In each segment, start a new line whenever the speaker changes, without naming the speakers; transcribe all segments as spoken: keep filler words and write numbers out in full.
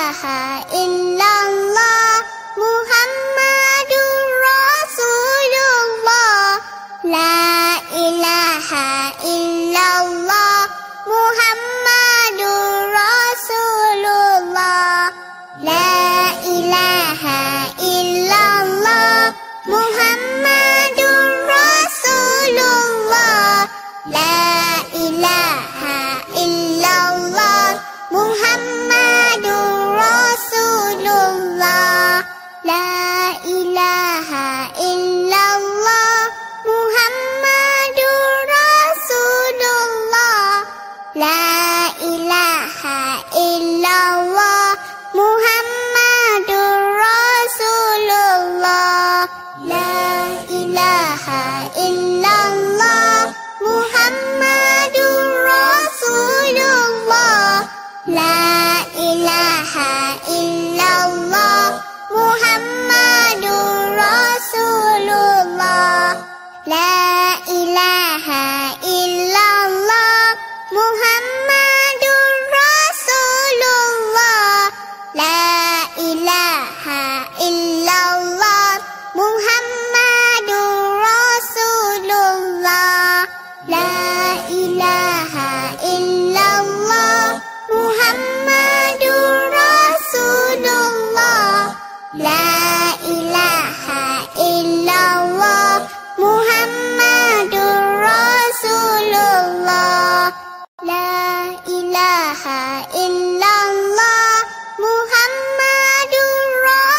ilaha illallah Muhammadur Rasulullah. La ilaha illallah Muhammadur Rasulullah. La ilaha illallah Muhammadur Rasulullah. La ilaha illallah Muhammadur Rasulullah. La ilaha illallah Muhammadur Rasulullah. La ilaha illallah Muhammadur Rasulullah. La ilaha illallah Muhammadur Rasulullah. La ilaha illallah Muhammadur Rasulullah. La ilaha illallah Muhammadur Rasulullah. La ilaha illallah Muhammadur Rasulullah. La ilaha illallah Muhammadur Rasulullah. La ilaha illallah Muhammadur Rasulullah. La ilaha illallah Muhammadur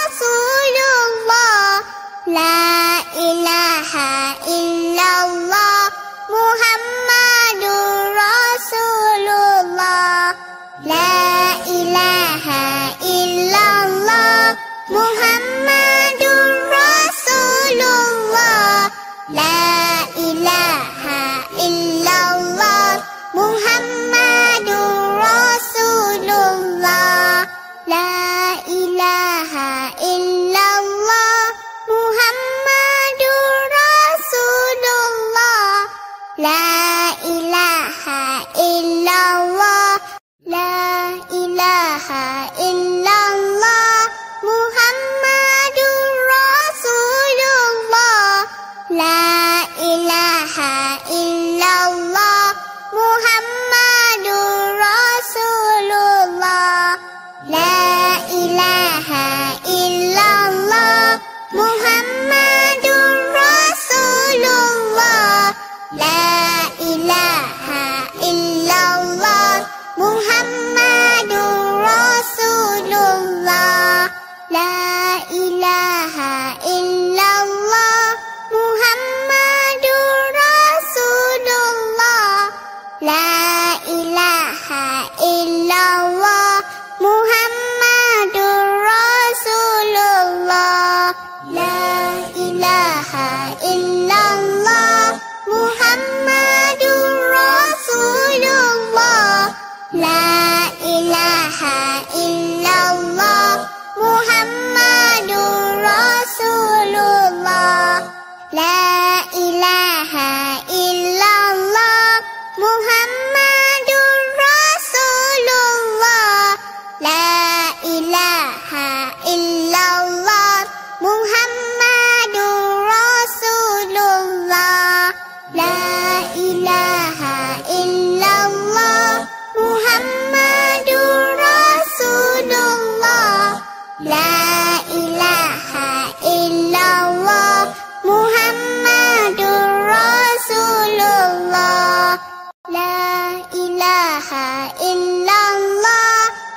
Rasulullah. La ilaha illallah Muhammadur Rasulullah. La ilaha illallah Muhammadur Rasulullah. La ilaha illallah Muhammadur Rasulullah. La ilaha illallah Muhammadur Rasulullah. La ilaha illallah. La ilaha illallah Muhammadur Rasulullah. La ilaha illallah Muhammadur Rasulullah. La ilaha illallah Muhammadur Rasulullah. La ilaha illallah Muhammadur Rasulullah. La ilaha illallah Muhammadur Rasulullah. La ilaha illallah Muhammadur Rasulullah. La ilaha illallah Muhammadur Rasulullah. La ilaha illallah Muhammadur Rasulullah. La ilaha illallah Muhammadur Rasulullah. La ilaha illallah Muhammadur Rasulullah. La ilaha illallah Muhammadur Rasulullah. La ilaha illallah Muhammadur Rasulullah. La ilaha illallah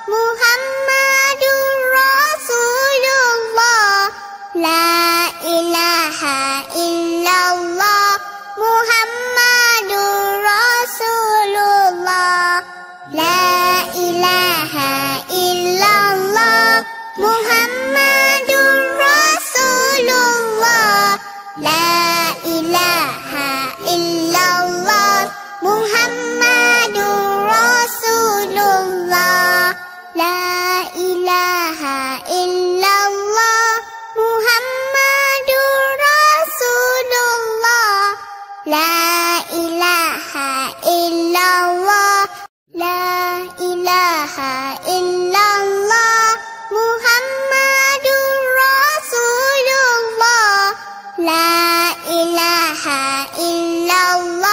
Muhammadur Rasulullah. La ilaha illallah Muhammadur Rasulullah. La ilaha illallah Muhammadur Rasulullah. La ilaha illallah Muhammadur Rasulullah. La ilaha illallah Muhammadur Rasulullah. La ilaha illallah. La ilaha illallah ilaha illallah.